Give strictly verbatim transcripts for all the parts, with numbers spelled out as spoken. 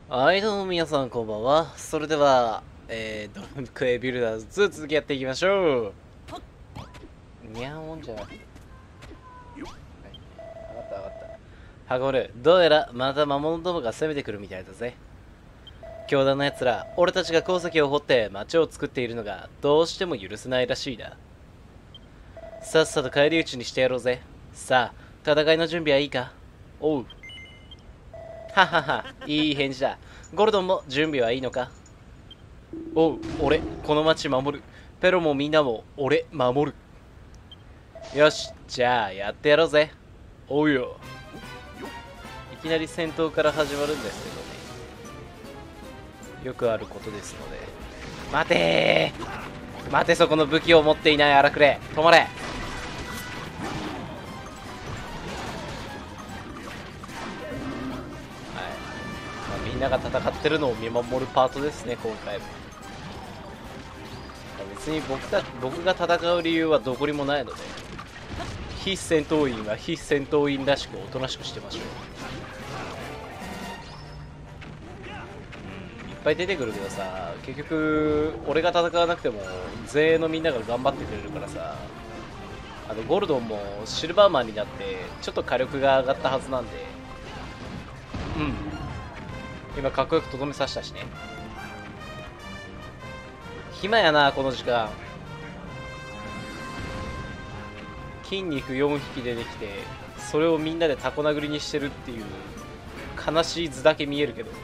はい、どうも皆さんこんばんは。それでは、えー、ドラムクエイビルダーズ続きやっていきましょう。にゃーもんじゃない。はい、上がった上がった。はごる、どうやらまた魔物どもが攻めてくるみたいだぜ。強打の奴ら、俺たちが鉱石を掘って町を作っているのがどうしても許せないらしいな。さっさと返り討ちにしてやろうぜ。さあ、戦いの準備はいいか？おう。ははは、いい返事だ。ゴルドンも準備はいいのか？おう、俺、この町守る。ペロもみんなも俺守る。よし、じゃあやってやろうぜ。おうよ。いきなり戦闘から始まるんですけどね。よくあることですので。待てー待て、そこの武器を持っていない荒くれ。止まれ。はい、まあ、みんなが戦ってるのを見守るパートですね、今回も。別に僕た僕が戦う理由はどこにもないので、非戦闘員は非戦闘員らしくおとなしくしてましょう。うん、いっぱい出てくるけどさ、結局俺が戦わなくても全員のみんなが頑張ってくれるからさ、あのゴルドンもシルバーマンになってちょっと火力が上がったはずなんで、うん、今かっこよくとどめさせたしね。暇やなこの時間。筋肉よんひき出てきて、それをみんなでタコ殴りにしてるっていう悲しい図だけ見えるけど、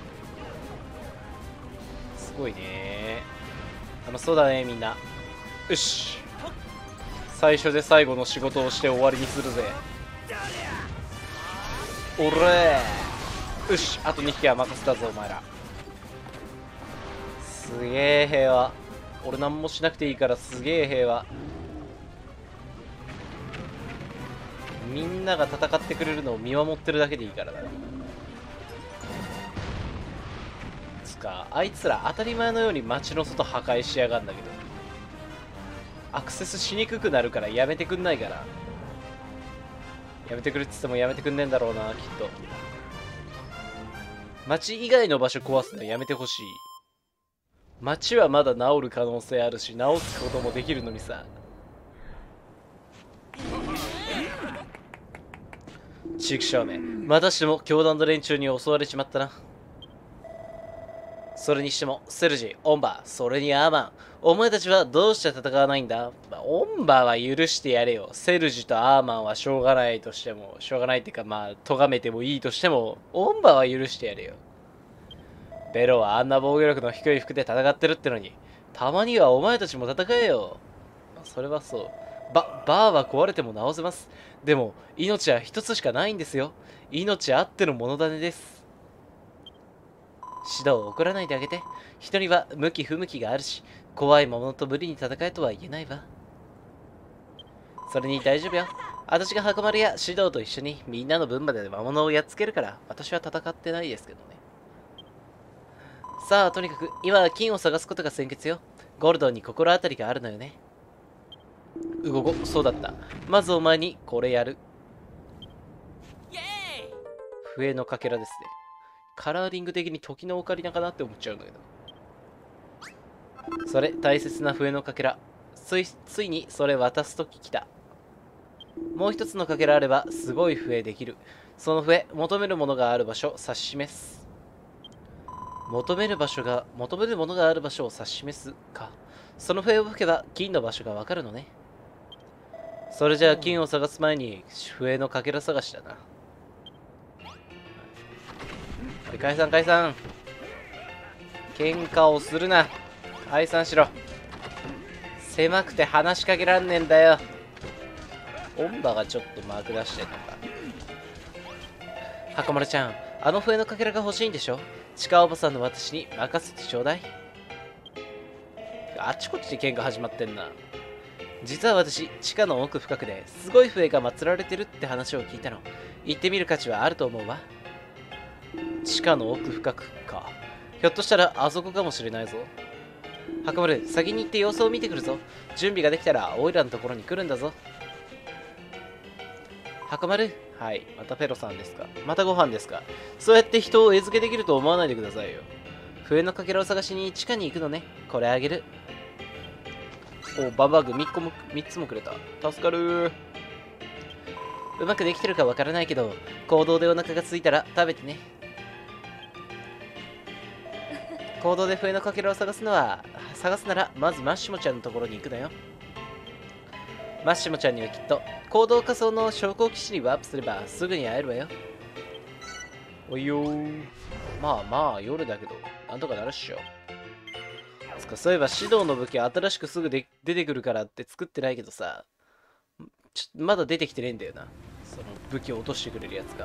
すごいね。楽しそうだねみんな。よし、最初で最後の仕事をして終わりにするぜ。おれー、よし、あとにひきは任せたぞお前ら。すげえ平和。俺何もしなくていいからすげえ平和。みんなが戦ってくれるのを見守ってるだけでいいからだ。つか、あいつら当たり前のように街の外破壊しやがんだけど、アクセスしにくくなるからやめてくんないかな。やめてくれって言ってもやめてくんねえんだろうな、きっと。街以外の場所壊すのやめてほしい。街はまだ治る可能性あるし、治すこともできるのにさ。畜生め、またしても教団の連中に襲われちまったな。それにしても、セルジ、オンバー、それにアーマン、お前たちはどうして戦わないんだ？まあ、オンバーは許してやれよ。セルジとアーマンはしょうがないとしても、しょうがないっていうか、まあ、咎めてもいいとしても、オンバーは許してやれよ。ベロはあんな防御力の低い服で戦ってるってのに、たまにはお前たちも戦えよ。まあ、それはそう。バ、バーは壊れても直せます。でも、命は一つしかないんですよ。命あっての物種です。指導を怒らないであげて。人には向き不向きがあるし、怖いものと無理に戦えとは言えないわ。それに大丈夫よ。私が箱丸や指導と一緒にみんなの分まで魔物をやっつけるから、私は戦ってないですけどね。さあ、とにかく今は金を探すことが先決よ。ゴールドンに心当たりがあるのよね。うごご、そうだった。まずお前にこれやる。笛のかけらですね。カラーリング的に時のオカリナかなって思っちゃうんだけど。それ、大切な笛のかけら。つい、ついにそれ渡すとき来た。もう一つのかけらあれば、すごい笛できる。その笛、求めるものがある場所、指し示す。求める場所が、求めるものがある場所を指し示すか。その笛を吹けば、金の場所がわかるのね。それじゃあ、金を探す前に、笛のかけら探しだな。解散解散。喧嘩をするな。解散しろ。狭くて話しかけらんねえんだよ。オンバがちょっとマーク出してんのか。箱丸ちゃん、あの笛のかけらが欲しいんでしょ？地下おばさんの私に任せてちょうだい。あっちこっちで喧嘩始まってんな。実は私、地下の奥深くですごい笛が祀られてるって話を聞いたの。行ってみる価値はあると思うわ。地下の奥深くか。ひょっとしたらあそこかもしれないぞ。箱丸、先に行って様子を見てくるぞ。準備ができたらオイラのところに来るんだぞ。箱丸、 はい、またペロさんですか。またご飯ですか。そうやって人を餌付けできると思わないでくださいよ。笛のかけらを探しに地下に行くのね。これあげる。お、バンバーグみっこもみっつもくれた。助かる。うまくできてるかわからないけど、行動でお腹が空いたら食べてね。行動で笛のかけらを探すのは、探すならまずマッシモちゃんのところに行くのよ。マッシモちゃんにはきっと行動仮想の昇降機種にワープすればすぐに会えるわよ。おいよー。まあまあ夜だけどなんとかなるっしょ。つかそういえば指導の武器新しくすぐで出てくるからって作ってないけどさ、ちょまだ出てきてねえんだよな、その武器を落としてくれるやつが。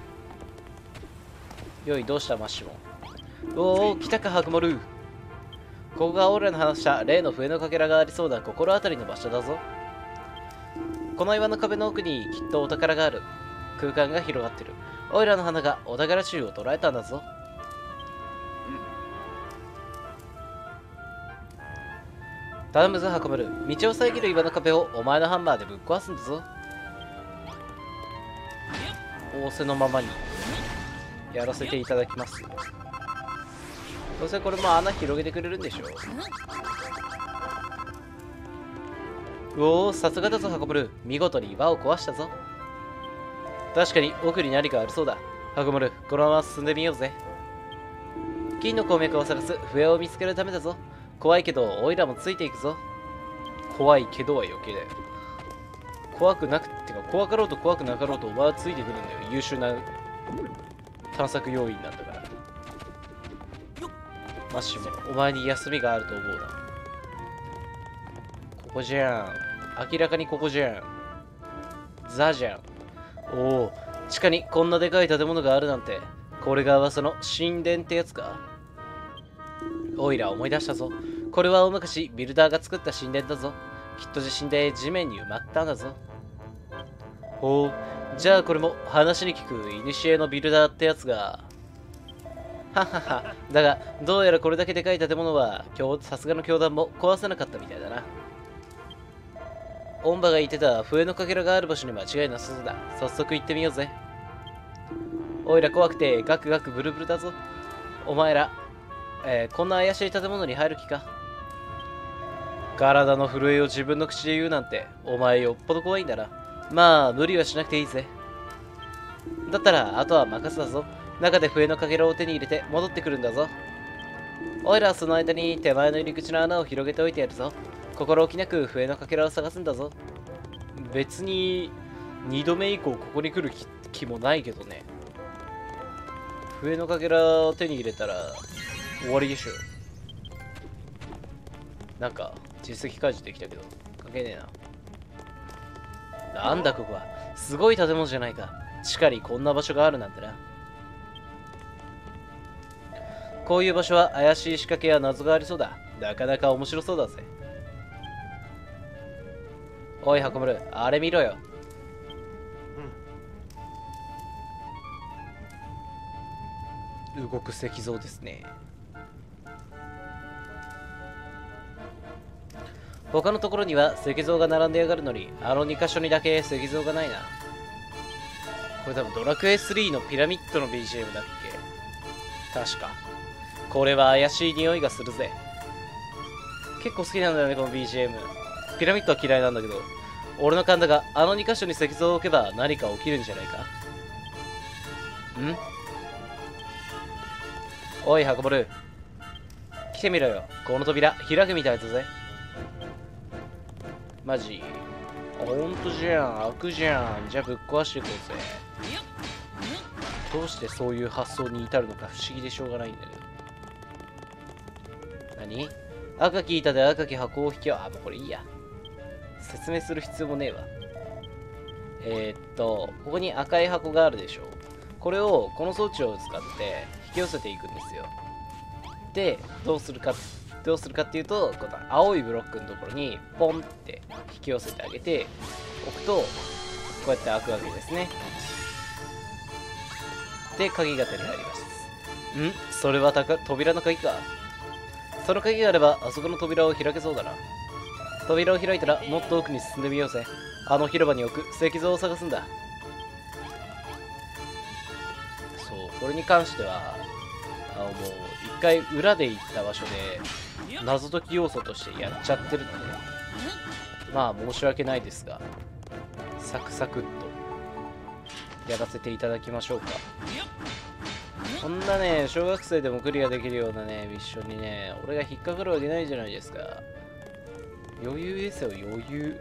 よい、どうしたマッシモ。おお、来たかハクモル。ここが俺らの話した例の笛のかけらがありそうな心当たりの場所だぞ。この岩の壁の奥にきっとお宝がある。空間が広がってる。オイラの花がお宝集を捉えたんだぞ。頼むぞハコムル。道を遮る岩の壁をお前のハンマーでぶっ壊すんだぞ。仰せのままにやらせていただきます。どうせこれも穴広げてくれるんでしょう。おお、さすがだぞハコムル。見事に岩を壊したぞ。確かに奥に何かありそうだ。ハコムル、このまま進んでみようぜ。金の鉱脈を探す笛を見つけるためだぞ。怖いけどオイラもついていくぞ。怖いけどは余計だよ。怖くなくてか怖かろうと怖くなかろうとお前はついてくるんだよ。優秀な探索要員なんだから。マッシュもお前に休みがあると思うな。ここじゃん。明らかにここじゃん。ザじゃん。おお、地下にこんなでかい建物があるなんて。これが噂の神殿ってやつか。オイラ思い出したぞ。これは大昔ビルダーが作った神殿だぞ。きっと地震で地面に埋まったんだぞ。ほう、じゃあこれも話に聞く古のビルダーってやつが。ははは。だがどうやらこれだけでかい建物はさすがの教団も壊せなかったみたいだな。オンバが言ってた笛のかけらがある場所に間違いなさそうだ。早速行ってみようぜ。おいら怖くてガクガクブルブルだぞ。お前らえー、こんな怪しい建物に入る気か。体の震えを自分の口で言うなんてお前よっぽど怖いんだな。まあ無理はしなくていいぜ。だったらあとは任せだぞ。中で笛のかけらを手に入れて戻ってくるんだぞ。おいらはその間に手前の入り口の穴を広げておいてやるぞ。心置きなく笛のかけらを探すんだぞ。別ににどめ以降ここに来る 気, 気もないけどね。笛のかけらを手に入れたら終わりでしょ。なんか実績解除できたけど関係ねえな。なんだここは。すごい建物じゃないか。地下にこんな場所があるなんてな。こういう場所は怪しい仕掛けや謎がありそうだ。なかなか面白そうだぜ。おいハコムル、あれ見ろよ。うん、動く石像ですね。他のところには石像が並んでやがるのに、あのに箇所にだけ石像がないな。これ多分ドラクエスリーのピラミッドの ビージーエム だっけ。確か。これは怪しい匂いがするぜ。結構好きなんだよねこの ビージーエム。ピラミッドは嫌いなんだけど、俺の勘だがあのに箇所に石像を置けば何か起きるんじゃないか。んおいハコボル、来てみろよ。この扉開くみたいだぜ。マジほんとじゃん。開くじゃん。じゃあぶっ壊していこうぜ。どうしてそういう発想に至るのか不思議でしょうがないんだけど。何赤き板で赤き箱を引きは、あ、もうこれいいや。説明する必要もねえわ。えー、っと、ここに赤い箱があるでしょ。これを、この装置を使って引き寄せていくんですよ。で、どうするか、どうするかっていうと、この青いブロックのところにポンって引き寄せてあげておくと、こうやって開くわけですね。で、鍵が手に入ります。ん？それはたか扉の鍵か。その鍵があれば、あそこの扉を開けそうだな。扉を開いたら、もっと奥に進んでみようぜ。あの広場に置く石像を探すんだ。 これに関してはあのもう一回裏で行った場所で謎解き要素としてやっちゃってるので、まあ申し訳ないですがサクサクっとやらせていただきましょうか。こんなね小学生でもクリアできるようなねミッションにね俺が引っかかるわけないじゃないですか。余裕ですよ、余裕。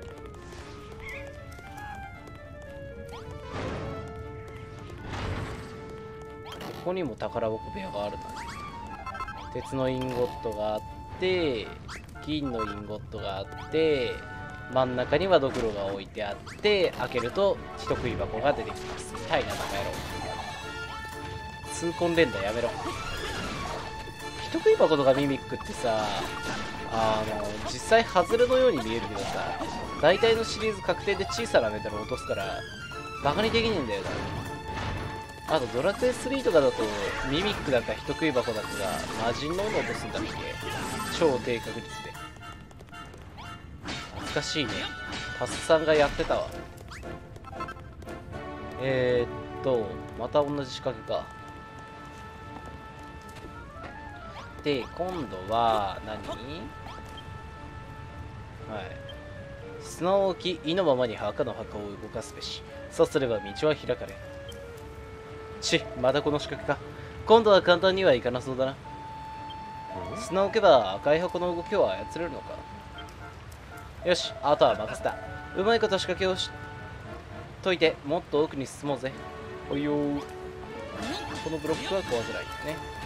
ここにも宝箱部屋があるのに、鉄のインゴットがあって銀のインゴットがあって真ん中にはドクロが置いてあって開けると人食い箱が出てきます。痛いなバカ野郎。痛恨連打やめろ。人食い箱とかミミックってさ、あの実際外れのように見えるけどさ、大体のシリーズ確定で小さなメタルを落とすからバカにできねえんだよな。あとドラクエスリーとかだとミミックだか人食い箱だかが魔人の斧を落とすんだっけ、超低確率で。懐かしいね、タスさんがやってたわ。えー、っとまた同じ仕掛けか。で今度は何、はい、砂を置き意のままに墓の墓を動かすべし。そうすれば道は開かれ。ち、またこの仕掛けか。今度は簡単にはいかなそうだな。砂を置けば赤い箱の動きを操れるのか。よし、あとは任せた。うまいこと仕掛けをしといてもっと奥に進もうぜ。おいよー。このブロックは壊せないですね。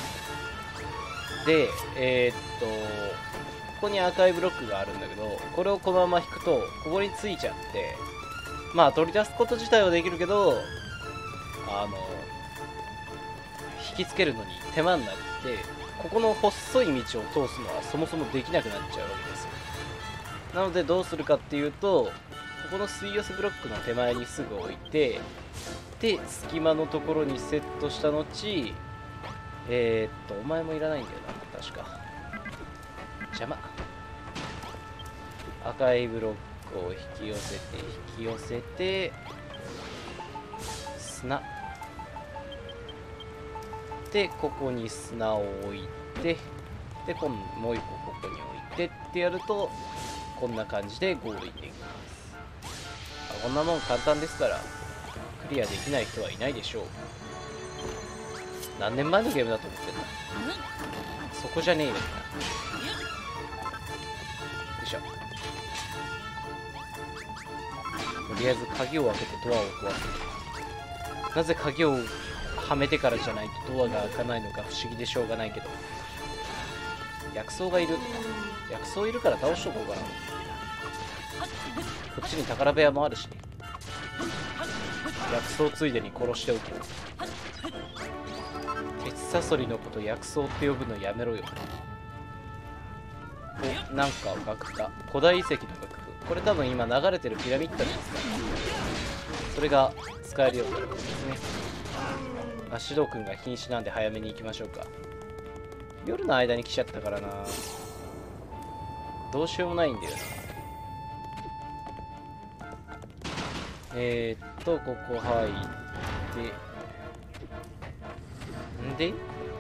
で、えー、っとここに赤いブロックがあるんだけど、これをこのまま引くとここについちゃって、まあ取り出すこと自体はできるけど、あの引きつけるのに手間になって、ここの細い道を通すのはそもそもできなくなっちゃうわけですよ。なのでどうするかっていうと、ここの吸い寄せブロックの手前にすぐ置いて、で隙間のところにセットした後、えー、っとお前もいらないんだよな確か。邪魔。赤いブロックを引き寄せて引き寄せて砂で、ここに砂を置いて、で今もう一個ここに置いてってやるとこんな感じでゴールインできます。こんなもん簡単ですからクリアできない人はいないでしょう。何年前のゲームだと思ってんだ。そこじゃねえよな。よいしょ。とりあえず鍵を開けてドアを壊す。なぜ鍵をはめてからじゃないとドアが開かないのか不思議でしょうがないけど。薬草がいる。薬草いるから倒しとこうかな。こっちに宝部屋もあるしね。薬草ついでに殺しておけ。鉄サソリのこと薬草って呼ぶのやめろよ。お、なんか楽譜だ。古代遺跡の楽譜。これ多分今流れてるピラミッドですから、それが使えるようになるんですね。あ、指導君が瀕死なんで早めに行きましょうか。夜の間に来ちゃったからな。どうしようもないんだよな。えー、っとここ入ってんで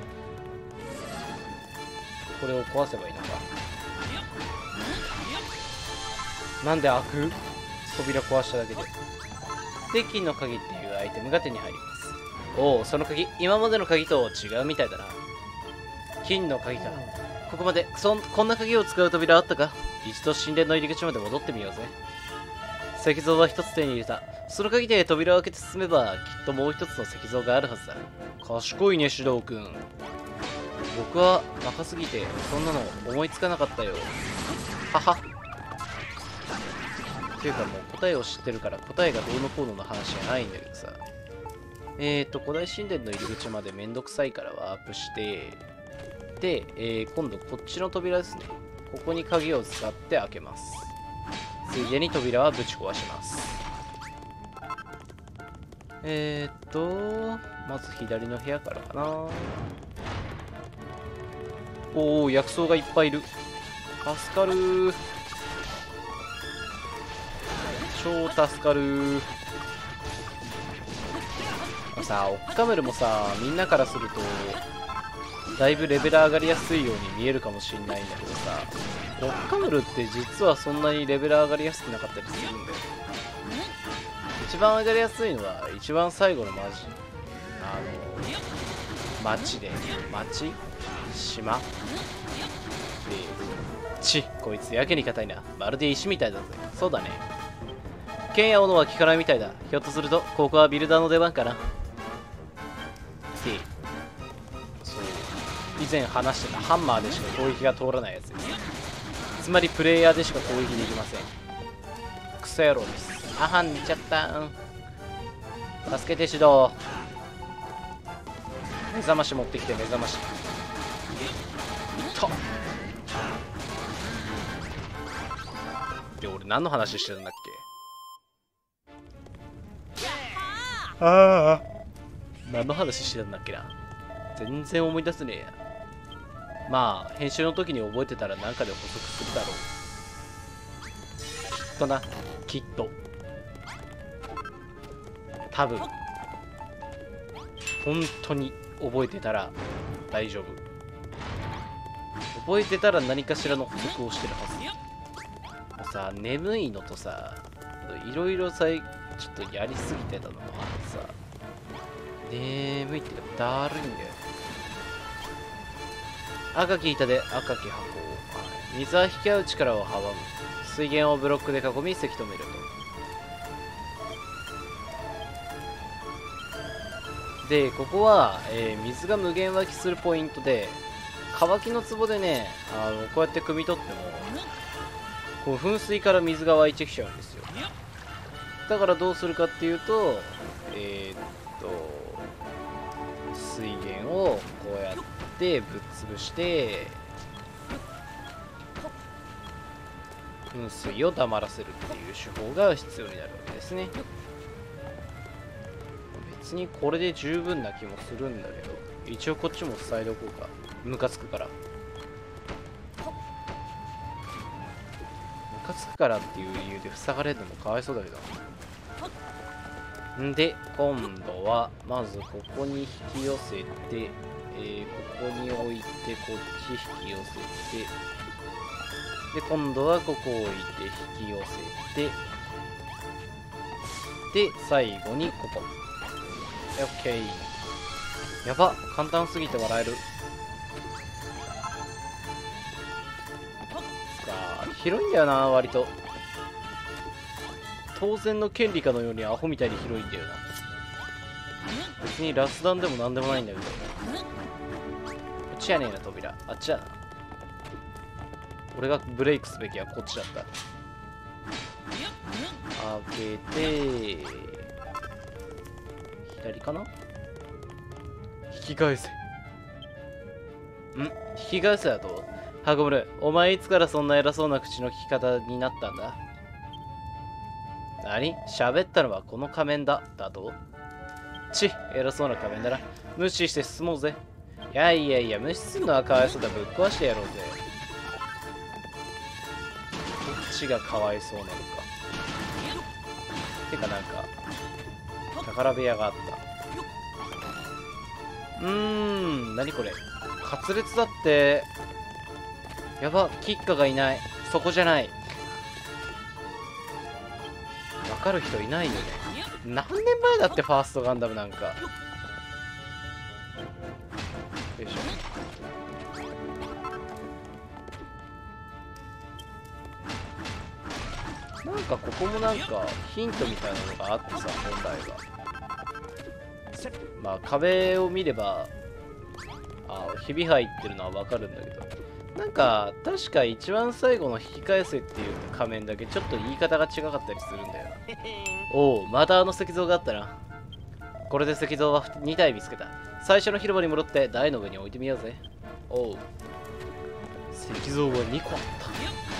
これを壊せばいいのか。なんで開く？扉壊しただけで。で金の鍵っていうアイテムが手に入ります。おお、その鍵今までの鍵と違うみたいだな。金の鍵か。ここまでそんこんな鍵を使う扉あったか。一度神殿の入り口まで戻ってみようぜ。石像は一つ手に入れた。その鍵で扉を開けて進めばきっともう一つの石像があるはずだ。賢いね指導君。僕は若すぎてそんなの思いつかなかったよ。はは。っていうかもう答えを知ってるから答えがどうのこうのの話じゃないんだけどさ。えーと古代神殿の入り口までめんどくさいからワープして、で、えー、今度こっちの扉ですね。ここに鍵を使って開けます。ついでに扉はぶち壊します。えーっとまず左の部屋からかな。おお、薬草がいっぱいいる。助かるー。超助かるー。 さ、オッカムルもさ、みんなからするとだいぶレベル上がりやすいように見えるかもしんないんだけどさ、オッカムルって実はそんなにレベル上がりやすくなかったりするんだよ。一番上がりやすいのは一番最後のマジあの町で町島でちこいつやけに硬いな。まるで石みたいだぜ。そうだね。剣や斧は効かないみたいだ。ひょっとするとここはビルダーの出番かな。でそう以前話してたハンマーでしか攻撃が通らないやつです。つまりプレイヤーでしか攻撃できません。クソ野郎です。あはん寝ちゃった。助けて指導。目覚まし持ってきて。目覚ましとで俺何の話してたんだっけ。ああ何の話してたんだっけな。全然思い出せねえや。まあ編集の時に覚えてたら何かで補足するだろう。きっとな、きっと多分本当に覚えてたら大丈夫。覚えてたら何かしらの補足をしてるはず。もうさ、眠いのとさ、いろいろさ、ちょっとやりすぎてたのもあってさ、眠いっていうかだるいんだよ。赤き板で赤き箱を、水は引き合う力を阻む。水源をブロックで囲みせき止めると。でここは、えー、水が無限湧きするポイントで、乾きの壺でね、あのこうやって汲み取ってもこう噴水から水が湧いてきちゃうんですよ。だからどうするかっていうと、えー、っと水源をこうやってぶっ潰して噴水を黙らせるっていう手法が必要になるわけですね。別にこれで十分な気もするんだけど、一応こっちも伝えておこうか。ムカつくからムカつくからっていう理由で塞がれるのもかわいそうだけど。んで今度はまずここに引き寄せて、えー、ここに置いてこっち引き寄せて、で今度はここ置いて引き寄せて、で最後にここ。オッケー。やば、簡単すぎて笑える。さあ広いんだよな、割と当然の権利かのようにアホみたいに広いんだよな。別にラスダンでもなんでもないんだけど。こっちやねえな、扉。あっちやな。俺がブレイクすべきはこっちだった。開けて左かな。引き返せ。ん引き返せだと。ハゴムル、お前いつからそんな偉そうな口の利き方になったんだ。何？喋ったのはこの仮面だ。だと？ち、偉そうな仮面だな。無視して進もうぜ。いやいやいや、無視するのはかわいそうだ。ぶっ壊してやろうぜ。どっちがかわいそうなのか。てかなんか、宝部屋があった。うーん、何これ。滑裂だって。やば、キッカがいない。そこじゃない。わかる人いないよね。何年前だってファーストガンダムなんか。よいしょ。なんかここもなんかヒントみたいなのがあってさ、本来は。まあ壁を見れば、あ、ひび入ってるのはわかるんだけど。なんか確か一番最後の引き返せっていう仮面だけちょっと言い方が違かったりするんだよな。おお、またあの石像があったな。これで石像はに体見つけた。最初の広場に戻って台の上に置いてみようぜ。おう、石像はにこあった。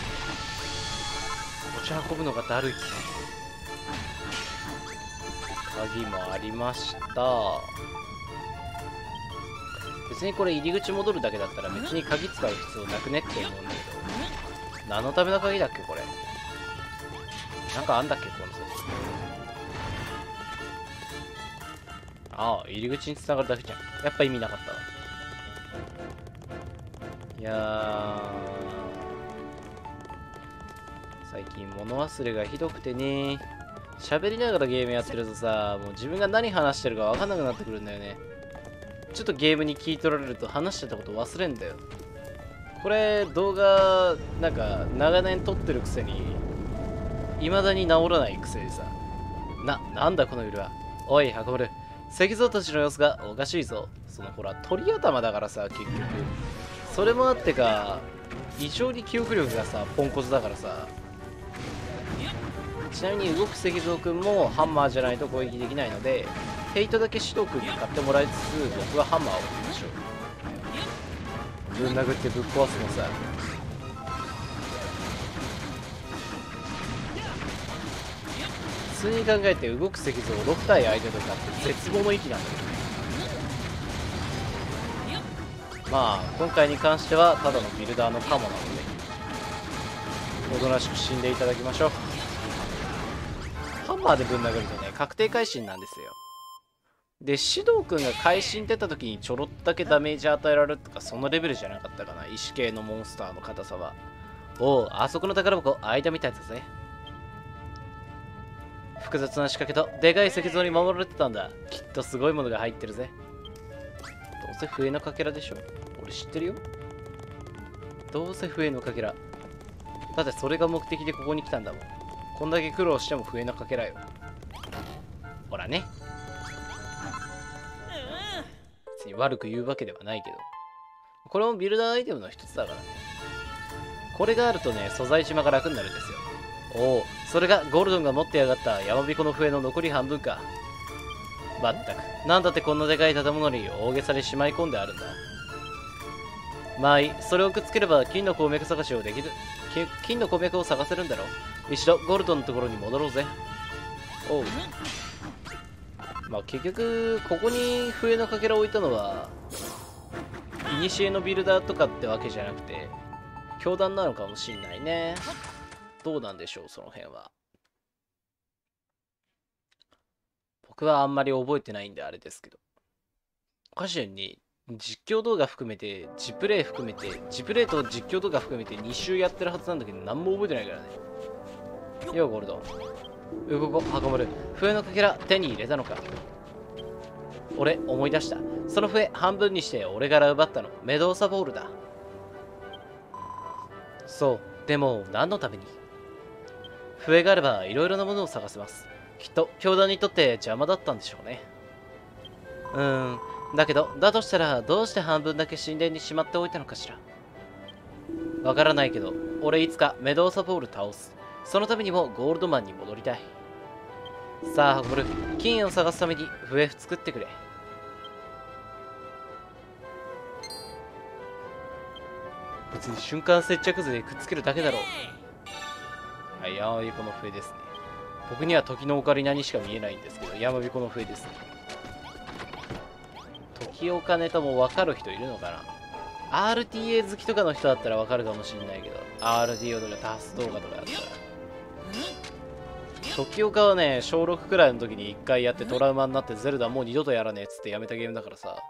持ち運ぶのがだるい。鍵もありました。別にこれ入り口戻るだけだったら別に鍵使う必要なくねって思うんだけど、何のための鍵だっけこれ。なんかあんだっけこの先。 ああ、入り口に繋がるだけじゃん。やっぱ意味なかったわ。いやー、最近物忘れがひどくてね。喋りながらゲームやってるとさ、もう自分が何話してるか分かんなくなってくるんだよね。ちょっとゲームに聞い取られると話してたこと忘れんだよ。これ動画なんか長年撮ってるくせに未だに治らないくせにさ、な、なんだこの夜は。おい、運ぶる。石像たちの様子がおかしいぞ。そのほら、鳥頭だからさ、結局。それもあってか、異常に記憶力がさ、ポンコツだからさ。ちなみに動く石像くんもハンマーじゃないと攻撃できないので、ヘイトだけ指導くんに買ってもらいつつ、僕はハンマーを置きましょう。ぶん殴ってぶっ壊すのさ。普通に考えて動く石像をろく体相手とかって絶望の域なんだけど、まあ今回に関してはただのビルダーのカモなのでおとなしく死んでいただきましょう。ハンマーでぶん殴るとね、確定会心なんですよ。で、シドウ君が会心出た時にちょろっとだけダメージ与えられるとかそのレベルじゃなかったかな、石系のモンスターの硬さは。おお、あそこの宝箱開いたみたいだぜ。複雑な仕掛けとでかい石像に守られてたんだ。きっとすごいものが入ってるぜ。どうせ笛のかけらでしょ。俺知ってるよ。どうせ笛のかけら。だってそれが目的でここに来たんだもん。こんだけ苦労しても笛のかけらよ。ほらね。別に悪く言うわけではないけど。これもビルダーアイテムの一つだからね。これがあるとね、素材島が楽になるんですよ。おお、それがゴールドンが持ってやがった山彦の笛の残り半分か。まったく、なんだってこんなでかい建物に大げさにしまい込んであるんだ。まあいい、それをくっつければ金の鉱脈探しをできる。金の鉱脈を探せるんだろう。一度ゴールドンのところに戻ろうぜ。おう。まあ結局ここに笛のかけらを置いたのは古のビルダーとかってわけじゃなくて教団なのかもしんないね。どうなんでしょう、その辺は。僕はあんまり覚えてないんであれですけど、歌手に実況動画含めてジプレイ含めてジプレイと実況動画含めてに周やってるはずなんだけど何も覚えてないからね。ようゴールド、動こ運ぶる。笛のかけら手に入れたのか。俺思い出した。その笛半分にして俺から奪ったのメドーサボールだ。そう、でも何のために。笛があればいろいろなものを探せます。きっと教団にとって邪魔だったんでしょうね。うーん、だけどだとしたらどうして半分だけ神殿にしまっておいたのかしら。わからないけど俺いつかメドーサボール倒す。そのためにもゴールドマンに戻りたい。さあ運ぶ、金を探すために笛作ってくれ。別に瞬間接着図でくっつけるだけだろう。はい、山彦の笛ですね。僕には時のオカリナにしか見えないんですけど、山彦の笛ですね。時岡ネタも分かる人いるのかな。 アールティーエー 好きとかの人だったら分かるかもしれないけど、 アールティーエー とかタス動画とかだったら。時岡はね、小ろくくらいの時にいっかいやってトラウマになってゼルダもう二度とやらねえっつってやめたゲームだからさ。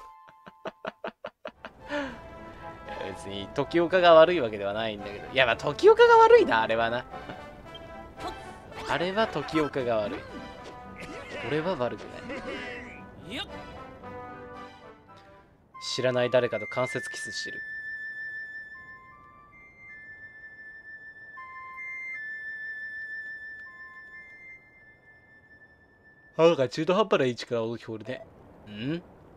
別に時岡が悪いわけではないんだけど、いやまあ時岡が悪いな、あれはな。あれは時岡が悪い。俺は悪くない。知らない誰かと間接キスしてる。歯が中途半端な位置から大きくおるね。ん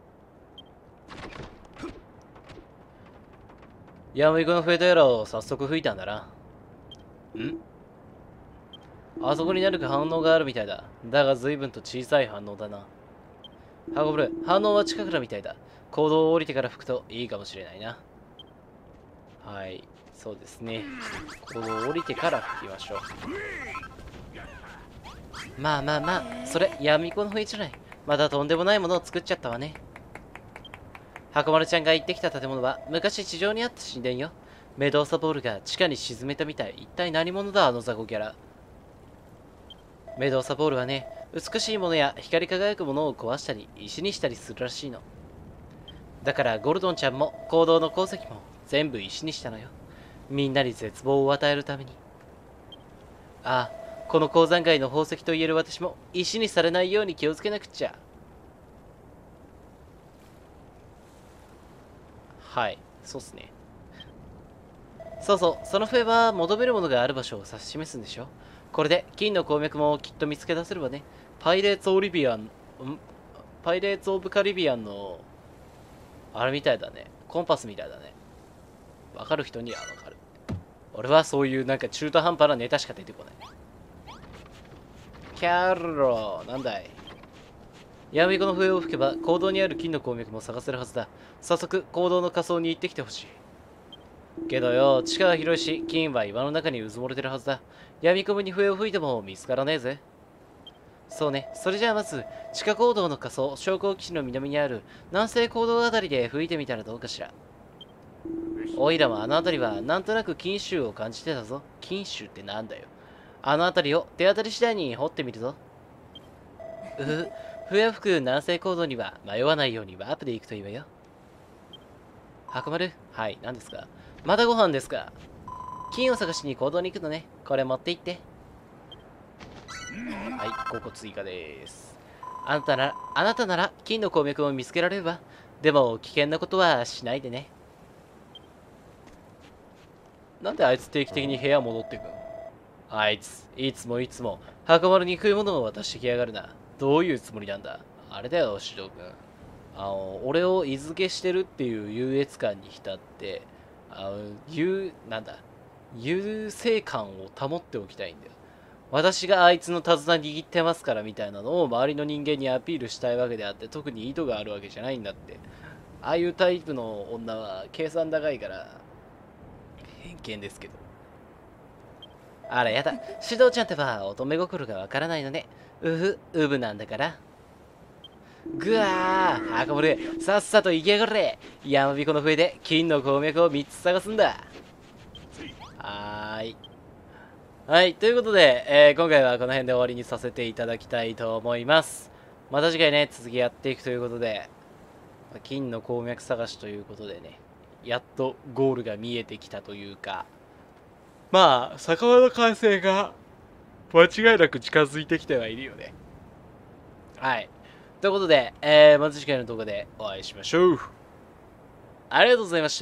山彦の笛とやらを早速吹いたんだな。んあそこに何か反応があるみたいだ。だが随分と小さい反応だな。運ぶる。反応は近くなみたいだ。行動を降りてから吹くといいかもしれないな。はい、そうですね。行動を降りてから吹きましょう。まあまあまあ、それ闇子の笛じゃない。またとんでもないものを作っちゃったわね。箱丸ちゃんが行ってきた建物は昔地上にあった神殿よ。メドーサボールが地下に沈めたみたい。一体何者だあの雑魚キャラ。メドーサボールはね、 美しいものや光り輝くものを壊したり石にしたりするらしいの。だからゴルドンちゃんも行動の鉱石も全部石にしたのよ。みんなに絶望を与えるために。ああ、この鉱山街の宝石と言える私も石にされないように気をつけなくっちゃ。はい、そうっすね。そうそう、その笛は求めるものがある場所を指し示すんでしょ。これで金の鉱脈もきっと見つけ出せるわね。パイレーツ・オリビアン、んパイレーツ・オブ・カリビアンの、あれみたいだね。コンパスみたいだね。わかる人にはわかる。俺はそういうなんか中途半端なネタしか出てこない。キャロなんだい。闇子の笛を吹けば坑道にある金の鉱脈も探せるはずだ。早速坑道の仮想に行ってきてほしい。けどよ、地下が広いし、金は岩の中にうずもれてるはずだ。闇雲に笛を吹いても見つからねえぜ。そうね、それじゃあまず、地下坑道の仮想、昇降基地の南にある南西坑道あたりで吹いてみたらどうかしら。おいらもあの辺りはなんとなく金臭を感じてたぞ。金臭ってなんだよ。あの辺りを手当たり次第に掘ってみるぞ。うふ、笛を吹く南西坑道には迷わないようにワープで行くといいわよ。箱丸、はい、何ですか。またご飯ですか。金を探しに坑道に行くのね。これ持って行って。はい、ごこ追加です。あなたなら、あなたなら金の鉱脈を見つけられるわ。でも危険なことはしないでね。なんであいつ定期的に部屋戻ってくの。あいつ、いつもいつも箱丸に食い物を渡してきやがるな。どういうつもりなんだ。あれだよ、指導君。あの、俺を餌付けしてるっていう優越感に浸って、あの、優、なんだ、優勢感を保っておきたいんだよ。私があいつの手綱握ってますからみたいなのを周りの人間にアピールしたいわけであって、特に意図があるわけじゃないんだって。ああいうタイプの女は計算高いから、偏見ですけど。あらやだ、指導ちゃんってば乙女心がわからないのね。うふ、うぶなんだから。ぐわー、箱丸、さっさと行きやがれ。山彦の笛で金の鉱脈をみっつ探すんだ。はーい。はい、ということで、えー、今回はこの辺で終わりにさせていただきたいと思います。また次回ね、続きやっていくということで、金の鉱脈探しということでね、やっとゴールが見えてきたというか、まあ、酒場の完成が間違いなく近づいてきてはいるよね。はい。ということで、えー、また次回の動画でお会いしましょう。ありがとうございました。